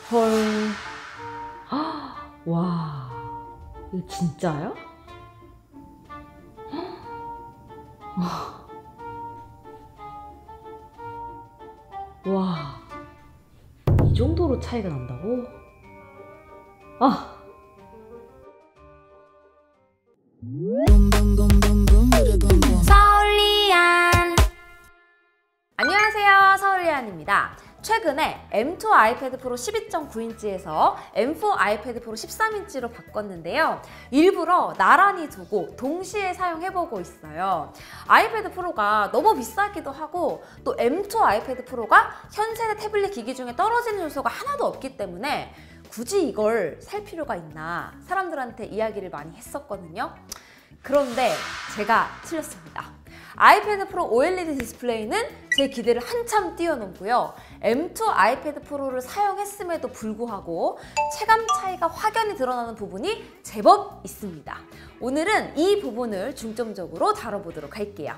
헐. 와, 이거 진짜야? 와, 이 정도로 차이가 난다고? 아, 서울리안. 안녕하세요, 서울리안입니다. 최근에 M2 아이패드 프로 12.9인치에서 M4 아이패드 프로 13인치로 바꿨는데요. 일부러 나란히 두고 동시에 사용해보고 있어요. 아이패드 프로가 너무 비싸기도 하고 또 M2 아이패드 프로가 현 세대 태블릿 기기 중에 떨어지는 요소가 하나도 없기 때문에 굳이 이걸 살 필요가 있나 사람들한테 이야기를 많이 했었거든요. 그런데 제가 틀렸습니다. 아이패드 프로 OLED 디스플레이는 제 기대를 한참 뛰어넘고요. M2 아이패드 프로를 사용했음에도 불구하고 체감 차이가 확연히 드러나는 부분이 제법 있습니다. 오늘은 이 부분을 중점적으로 다뤄보도록 할게요.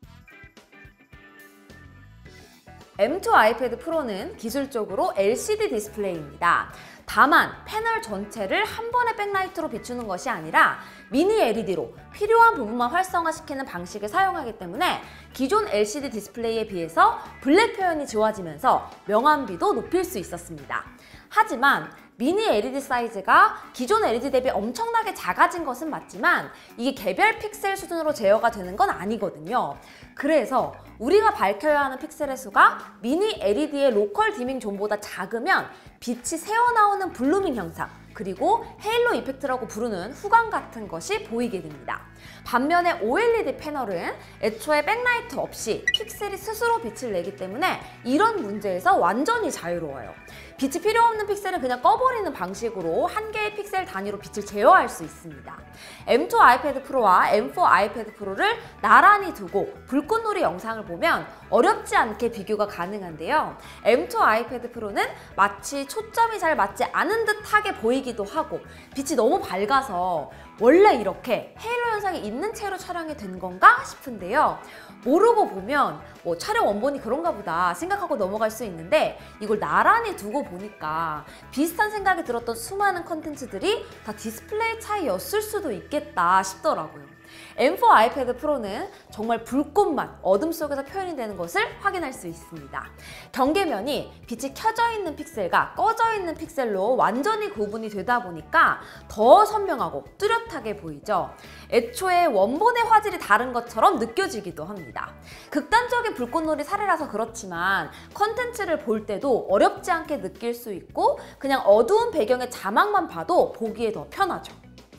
M2 아이패드 프로는 기술적으로 LCD 디스플레이입니다. 다만 패널 전체를 한 번에 백라이트로 비추는 것이 아니라 미니 LED로 필요한 부분만 활성화시키는 방식을 사용하기 때문에 기존 LCD 디스플레이에 비해서 블랙 표현이 좋아지면서 명암비도 높일 수 있었습니다. 하지만 미니 LED 사이즈가 기존 LED 대비 엄청나게 작아진 것은 맞지만 이게 개별 픽셀 수준으로 제어가 되는 건 아니거든요. 그래서 우리가 밝혀야 하는 픽셀의 수가 미니 LED의 로컬 디밍 존보다 작으면 빛이 새어나오는 블루밍 현상, 그리고 헤일로 이펙트라고 부르는 후광 같은 것이 보이게 됩니다. 반면에 OLED 패널은 애초에 백라이트 없이 픽셀이 스스로 빛을 내기 때문에 이런 문제에서 완전히 자유로워요. 빛이 필요 없는 픽셀은 그냥 꺼버리는 방식으로 한 개의 픽셀 단위로 빛을 제어할 수 있습니다. M2 아이패드 프로와 M4 아이패드 프로를 나란히 두고 불꽃놀이 영상을 보면 어렵지 않게 비교가 가능한데요. M2 아이패드 프로는 마치 초점이 잘 맞지 않은 듯하게 보이기도 하고 빛이 너무 밝아서 원래 이렇게 헤일로 현상이 있는 채로 촬영이 된 건가 싶은데요. 모르고 보면 촬영 원본이 그런가 보다 생각하고 넘어갈 수 있는데 이걸 나란히 두고 보니까 비슷한 생각이 들었던 수많은 컨텐츠들이 다 디스플레이 차이였을 수도 있겠다 싶더라고요. M4 아이패드 프로는 정말 불꽃만 어둠 속에서 표현이 되는 것을 확인할 수 있습니다. 경계면이 빛이 켜져 있는 픽셀과 꺼져 있는 픽셀로 완전히 구분이 되다 보니까 더 선명하고 뚜렷하게 보이죠. 애초에 원본의 화질이 다른 것처럼 느껴지기도 합니다. 극단적인 불꽃놀이 사례라서 그렇지만 컨텐츠를 볼 때도 어렵지 않게 느낄 수 있고 그냥 어두운 배경의 자막만 봐도 보기에 더 편하죠.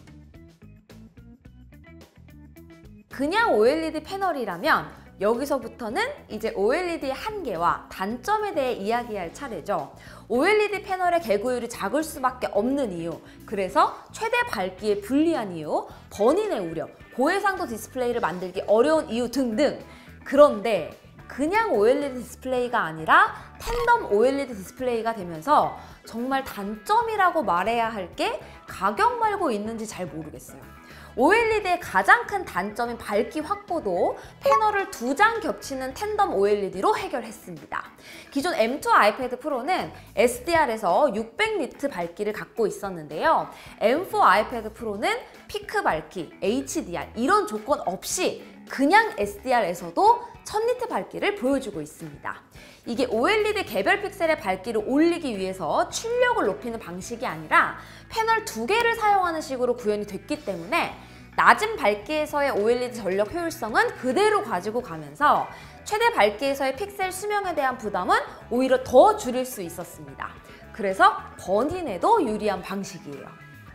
그냥 OLED 패널이라면 여기서부터는 이제 OLED의 한계와 단점에 대해 이야기할 차례죠. OLED 패널의 개구율이 작을 수밖에 없는 이유, 그래서 최대 밝기에 불리한 이유, 번인의 우려, 고해상도 디스플레이를 만들기 어려운 이유 등등. 그런데 그냥 OLED 디스플레이가 아니라 탠덤 OLED 디스플레이가 되면서 정말 단점이라고 말해야 할 게 가격 말고 있는지 잘 모르겠어요. OLED의 가장 큰 단점인 밝기 확보도 패널을 2장 겹치는 탠덤 OLED로 해결했습니다. 기존 M2 아이패드 프로는 SDR에서 600니트 밝기를 갖고 있었는데요. M4 아이패드 프로는 피크 밝기, HDR 이런 조건 없이 그냥 SDR에서도 1000니트 밝기를 보여주고 있습니다. 이게 OLED 개별 픽셀의 밝기를 올리기 위해서 출력을 높이는 방식이 아니라 패널 2개를 사용하는 식으로 구현이 됐기 때문에 낮은 밝기에서의 OLED 전력 효율성은 그대로 가지고 가면서 최대 밝기에서의 픽셀 수명에 대한 부담은 오히려 더 줄일 수 있었습니다. 그래서 번인에도 유리한 방식이에요.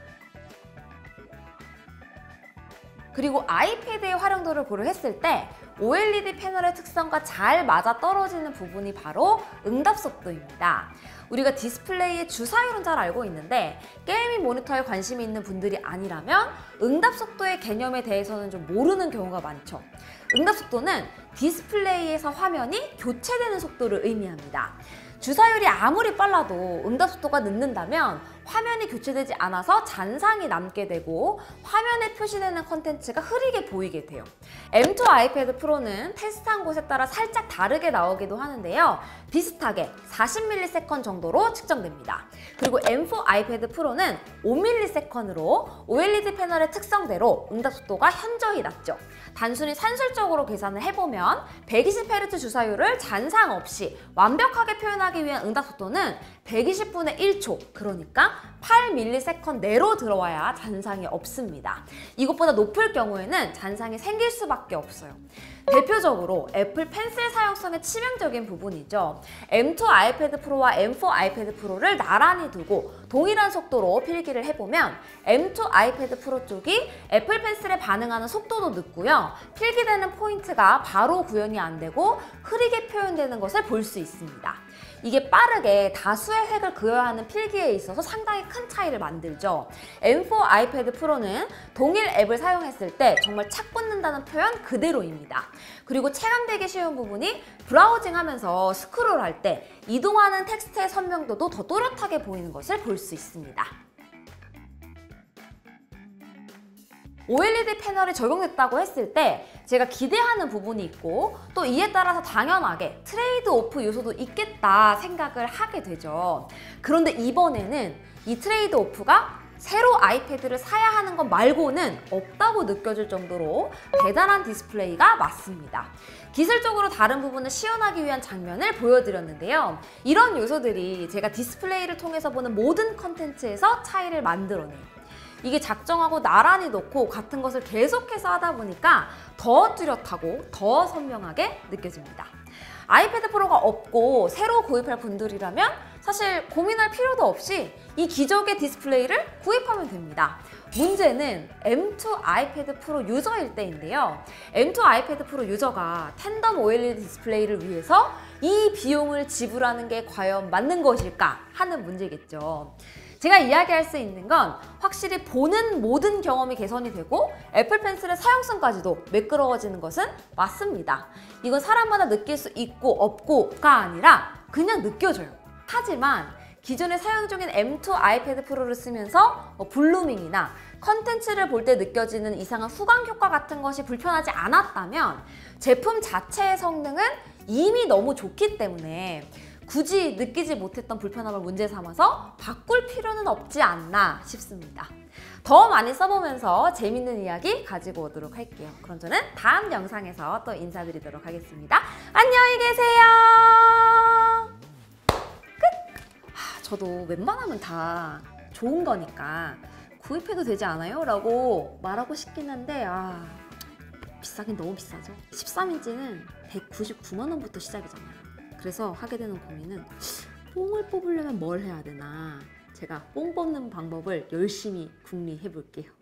그리고 아이패드의 활용도를 고려했을 때 OLED 패널의 특성과 잘 맞아떨어지는 부분이 바로 응답 속도입니다. 우리가 디스플레이의 주사율은 잘 알고 있는데 게이밍 모니터에 관심이 있는 분들이 아니라면 응답 속도의 개념에 대해서는 좀 모르는 경우가 많죠. 응답 속도는 디스플레이에서 화면이 교체되는 속도를 의미합니다. 주사율이 아무리 빨라도 응답 속도가 늦는다면 화면이 교체되지 않아서 잔상이 남게 되고 화면에 표시되는 컨텐츠가 흐리게 보이게 돼요. M2 아이패드 프로는 테스트한 곳에 따라 살짝 다르게 나오기도 하는데요. 비슷하게 40ms 정도로 측정됩니다. 그리고 M4 아이패드 프로는 5ms으로 OLED 패널의 특성대로 응답 속도가 현저히 낮죠. 단순히 산술적으로 계산을 해보면 120Hz 주사율을 잔상 없이 완벽하게 표현하기 위한 응답 속도는 120분의 1초, 그러니까 8ms 내로 들어와야 잔상이 없습니다. 이것보다 높을 경우에는 잔상이 생길 수밖에 없어요. 대표적으로 애플 펜슬 사용성의 치명적인 부분이죠. M2 아이패드 프로와 M4 아이패드 프로를 나란히 두고 동일한 속도로 필기를 해보면 M2 아이패드 프로 쪽이 애플 펜슬에 반응하는 속도도 늦고요. 필기되는 포인트가 바로 구현이 안 되고 흐리게 표현되는 것을 볼 수 있습니다. 이게 빠르게 다수의 획을 그어야 하는 필기에 있어서 상당히 큰 차이를 만들죠. M4 아이패드 프로는 동일 앱을 사용했을 때 정말 착 붙는다는 표현 그대로입니다. 그리고 체감되기 쉬운 부분이 브라우징하면서 스크롤할 때 이동하는 텍스트의 선명도도 더 또렷하게 보이는 것을 볼 수 있습니다. OLED 패널이 적용됐다고 했을 때 제가 기대하는 부분이 있고 또 이에 따라서 당연하게 트레이드 오프 요소도 있겠다 생각을 하게 되죠. 그런데 이번에는 이 트레이드 오프가 새로 아이패드를 사야 하는 것 말고는 없다고 느껴질 정도로 대단한 디스플레이가 맞습니다. 기술적으로 다른 부분을 시연하기 위한 장면을 보여드렸는데요. 이런 요소들이 제가 디스플레이를 통해서 보는 모든 컨텐츠에서 차이를 만들어내요. 이게 작정하고 나란히 놓고 같은 것을 계속해서 하다 보니까 더 뚜렷하고 더 선명하게 느껴집니다. 아이패드 프로가 없고 새로 구입할 분들이라면 사실 고민할 필요도 없이 이 기적의 디스플레이를 구입하면 됩니다. 문제는 M2 아이패드 프로 유저일 때인데요. M2 아이패드 프로 유저가 텐덤 OLED 디스플레이를 위해서 이 비용을 지불하는 게 과연 맞는 것일까 하는 문제겠죠. 제가 이야기할 수 있는 건 확실히 보는 모든 경험이 개선이 되고 애플 펜슬의 사용성까지도 매끄러워지는 것은 맞습니다. 이건 사람마다 느낄 수 있고 없고가 아니라 그냥 느껴져요. 하지만 기존에 사용 중인 M2 아이패드 프로를 쓰면서 블루밍이나 컨텐츠를 볼 때 느껴지는 이상한 후광 효과 같은 것이 불편하지 않았다면 제품 자체의 성능은 이미 너무 좋기 때문에 굳이 느끼지 못했던 불편함을 문제 삼아서 바꿀 필요는 없지 않나 싶습니다. 더 많이 써보면서 재밌는 이야기 가지고 오도록 할게요. 그럼 저는 다음 영상에서 또 인사드리도록 하겠습니다. 안녕히 계세요. 끝! 저도 웬만하면 다 좋은 거니까 구입해도 되지 않아요? 라고 말하고 싶긴 한데 비싸긴 너무 비싸죠. 13인치는 199만 원부터 시작이잖아요. 그래서 하게 되는 고민은 뽕을 뽑으려면 뭘 해야 되나? 제가 뽕 뽑는 방법을 열심히 궁리해 볼게요.